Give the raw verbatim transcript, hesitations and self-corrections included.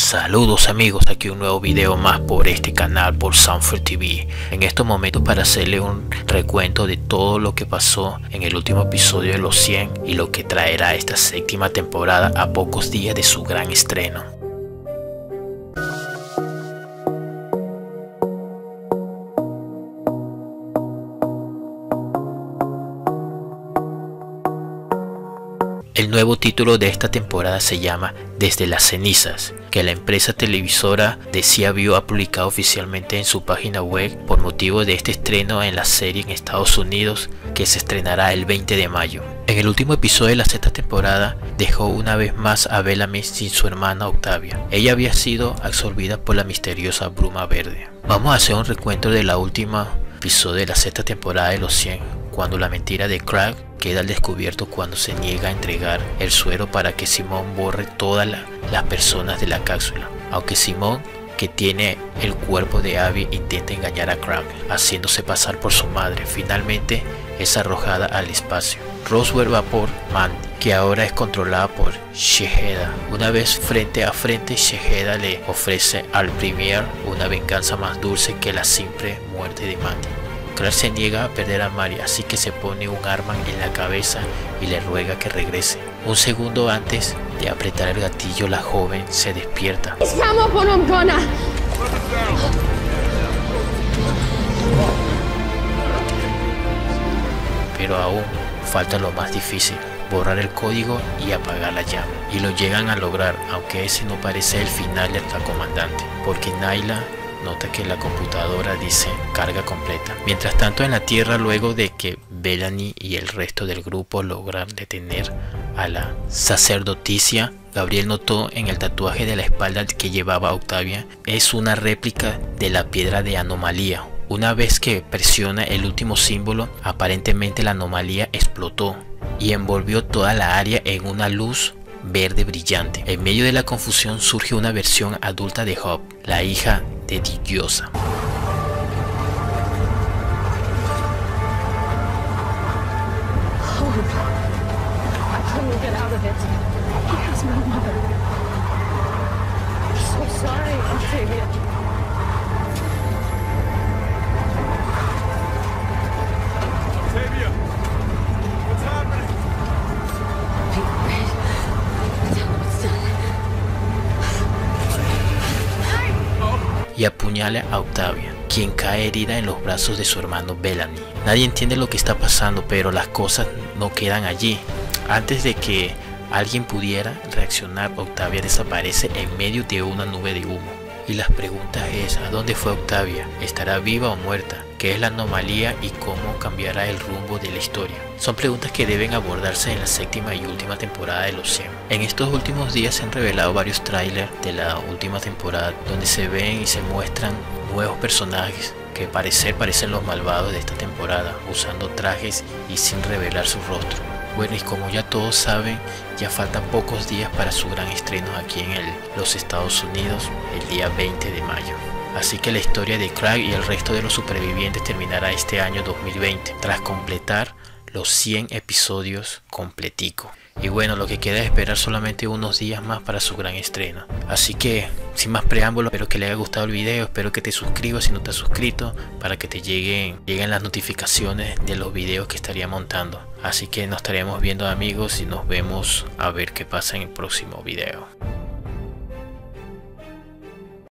Saludos amigos, aquí un nuevo video más por este canal, por Sanford T V. En estos momentos para hacerle un recuento de todo lo que pasó en el último episodio de los cien y lo que traerá esta séptima temporada a pocos días de su gran estreno. El nuevo título de esta temporada se llama Desde las cenizas, que la empresa televisora de C W ha publicado oficialmente en su página web por motivo de este estreno en la serie en Estados Unidos, que se estrenará el veinte de mayo. En el último episodio de la sexta temporada dejó una vez más a Bellamy sin su hermana Octavia. Ella había sido absorbida por la misteriosa bruma verde. Vamos a hacer un recuento de la última episodio de la sexta temporada de los cien, cuando la mentira de Craig queda al descubierto cuando se niega a entregar el suero para que Simone borre todas la, las personas de la cápsula. Aunque Simone, que tiene el cuerpo de Abby, intenta engañar a Craig haciéndose pasar por su madre, finalmente es arrojada al espacio. Roswell va por Mandy, que ahora es controlada por Sheheda. Una vez frente a frente, Sheheda le ofrece al Premier una venganza más dulce que la simple muerte de Mandy. Craig se niega a perder a Mary, así que se pone un arma en la cabeza y le ruega que regrese. Un segundo antes de apretar el gatillo, la joven se despierta. Pero aún falta lo más difícil: borrar el código y apagar la llama. Y lo llegan a lograr, aunque ese no parece el final de la comandante, porque Nyla nota que la computadora dice carga completa. Mientras tanto, en la Tierra, luego de que Bellamy y el resto del grupo logran detener a la sacerdotisa, Gabriel notó en el tatuaje de la espalda que llevaba Octavia es una réplica de la piedra de anomalía. Una vez que presiona el último símbolo, aparentemente la anomalía explotó y envolvió toda la área en una luz verde brillante. En medio de la confusión surge una versión adulta de Hope, la hija de Diosa. Y apuñala a Octavia, quien cae herida en los brazos de su hermano Bellamy. Nadie entiende lo que está pasando, pero las cosas no quedan allí. Antes de que alguien pudiera reaccionar, Octavia desaparece en medio de una nube de humo. Y la pregunta es: ¿a dónde fue Octavia? ¿Estará viva o muerta? ¿Qué es la anomalía y cómo cambiará el rumbo de la historia? Son preguntas que deben abordarse en la séptima y última temporada de los cien. En estos últimos días se han revelado varios trailers de la última temporada, donde se ven y se muestran nuevos personajes que parecer parecen los malvados de esta temporada, usando trajes y sin revelar su rostro. Bueno, y como ya todos saben, ya faltan pocos días para su gran estreno aquí en el, los Estados Unidos, el día veinte de mayo. Así que la historia de Craig y el resto de los supervivientes terminará este año dos mil veinte, tras completar los cien episodios completico. Y bueno, lo que queda es esperar solamente unos días más para su gran estreno. Así que, sin más preámbulos, espero que les haya gustado el video, espero que te suscribas si no te has suscrito, para que te lleguen, lleguen las notificaciones de los videos que estaría montando. Así que nos estaremos viendo amigos y nos vemos a ver qué pasa en el próximo video.